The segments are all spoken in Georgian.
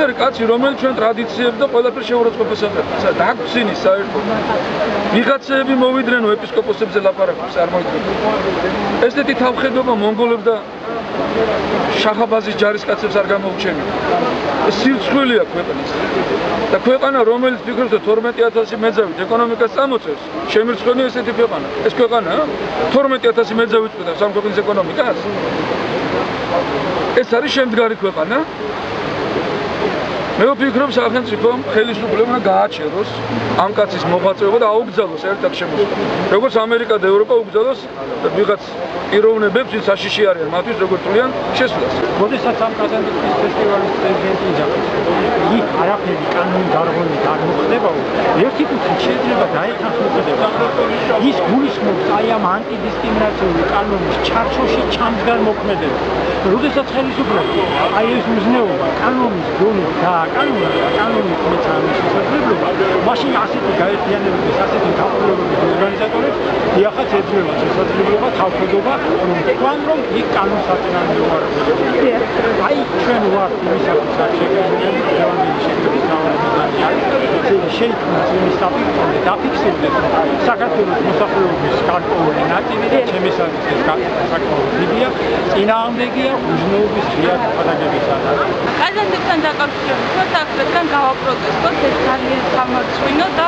არის კაცი, რომელიც ჩვენ ტრადიციებს და ყველაფერს შეურაცხყოფას აკეთებს. დაგვცინი საერთოდ. ვიღაცები მოვიდნენ ეპისკოპოსებზე ლაპარაკობს, არ მოიდგება. ესეთი თავხედობა მონღოლებს და შახაბაზის ჯარისკაცებს არ გამოუჩენია. ეს სირცხვილია ქვეყნის. და ქვეყანა, რომელიც ფიქრობს, რომ 12000 მეძავით ეკონომიკას წამოწევს, შემირცხვენია ესეთი ქვეყანა. ეს ქვეყანა 12000 მეძავით წვდავს ამ ქვეყნის ეკონომიკას. ეს არის შემდგარი ქვეყანა. მე ვფიქრობ, სახელმწიფომ ხელისუფლებამ გააჩეროს ამ კაცის მოღვაწეობა და აუგზავნოს ერთად შემოსვლა. როგორც ამერიკა და ევროპა უგზავნოს ვიღაც პიროვნებებს, ვინც საშიში არიან მათთვის როგორც თვლიან შესვლას. როდესაც ამ კაზანტიპის ფესტივალის პრეზიდენტი იძახის, იქ არაფერი კანონი დარღვევით არ მოხდებაო, ერთი კუთხით შეიძლება დაეთანხმებოდება. ის გულისხმობს აი ამ ანტიდისკრიმინაციული კანონის ჩარჩოში ჩამდგარ მოქმედებას. როდესაც ხელისუფლება აი ეს უზნეობა კანონის დონით გააკანონა და კანონით მეცაა შესაძლებლობა, მაშინ ასეთი გაერთიანებების, ასეთი გაფრთხილების ორგანიზატორებს დიახაც ეძლევა შესაძლებლობა თავხედობა, რომ თქვან რომ იქ კანონს აწინააღმდეგო არ არის. აი ჩვენ ვართ იმისათვის არ შეგიძლიათ დღევანდელი შექმნის გამარჯვებული არის. შეიქმნას იმის საფიქროზე დაფიქსირდეს საქართველოს მოსახლეობის გარკვეული ნაწილი და ჩემისათვის ეს საკმაოდ დიდია, წინააღმდეგია უზნეობის ღია გადაგებისათვის. კაზანტიპთან დაკავშირებით თორსა აქედან გავაპროტესტოთ, ეს ძალიან სამარცხვინო და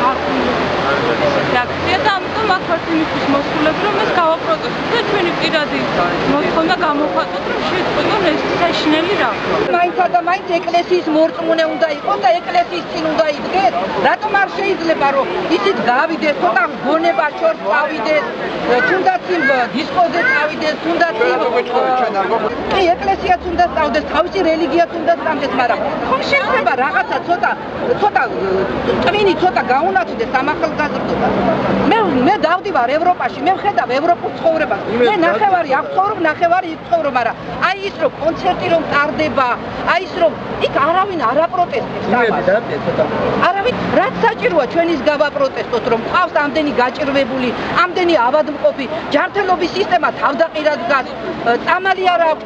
აქცია და ამიტომ აქ ვართ იმისთვის მოსულები, რომ ეს გავაპროტესტოთ და ჩვენი პირადი მოთხოვნა გამოხატოთ, რომ შეწყვეტონ ეს საშინელი რაღაცა. მაინც და მაინც ეკლესიის მორწმუნე უნდა იყოს და ეკლესიის წინ უნდა იდგეს. რატომ არ შეიძლება რომ ისიც გავიდეს, ცოტა გონება შორს წავიდეს, თუნდაც იმ დისკოზე წავიდეს, თუნდაც კი ეკლესიაც უნდა წავდეს, თავისი რელიგიაც უნდა წამდეს, მაგრამ ხომ შეიძლება რაღაცა ცოტა ტვინი ცოტა გაუნათდეს ამ ახალგაზრდობას. მე დავდივარ ევროპაში, მე ვხედავ ევროპულ ცხოვრებას. მე ნახევარი აქ ცხოვრობ, ნახევარი იქ ცხოვრობ, მაგრამ აი ის რომ კონცერტი რომ ტარდება, აი ის რომ იქ არავინ არ აპროტესტებს ამას. არავინ რაც საჭიროა ჩვენის გავაპროტესტოთ, რომ ყავს ამდენი გაჭირვებული, ამდენი ავადმყოფი, ჯანმრთელობის სისტემა თავდაყირად დგას, წამალი არ აქვს.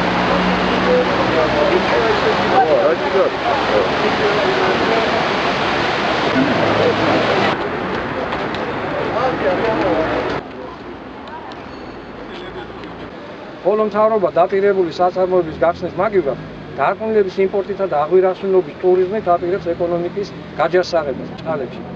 ხოლო მთავრობა დაპირებული საწარმოების გახსნის მაგივრად დარყვნილების იმპორტითა და აღვირახშნობის ტურიზმით აპირებს ეკონომიკის გაჯასაღებას წყალებში.